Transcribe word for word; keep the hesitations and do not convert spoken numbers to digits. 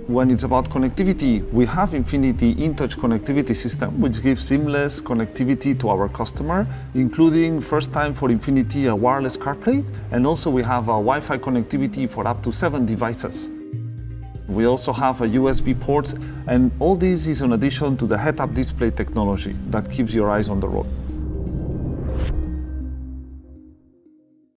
When it's about connectivity, we have INFINITI InTouch connectivity system, which gives seamless connectivity to our customer, including first time for INFINITI a wireless CarPlay, and also we have a Wi-Fi connectivity for up to seven devices. We also have a U S B port, and all this is in addition to the head-up display technology that keeps your eyes on the road.